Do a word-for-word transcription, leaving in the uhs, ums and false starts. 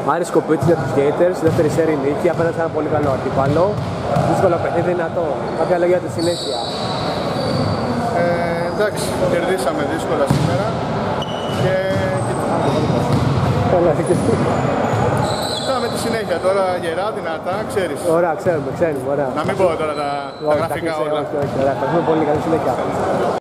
Άρης Σκοπίτσης για τους Gators, δεύτερη σέρι νίκη απέναντι σε ένα πολύ καλό αντίπαλο. Δύσκολο παιχνίδι, δυνατό. Κάποια λόγια για τη συνέχεια. Ε, εντάξει, κερδίσαμε δύσκολα σήμερα και κοιτάμε τη συνέχεια τώρα γερά, δυνατά, ξέρεις. Ωραία, ξέρουμε, ξέρουμε, ωραία. Να μην πω τώρα τα, τα γραφικά όλα. Ωραία, ευχαριστούμε πολύ, καλή συνέχεια.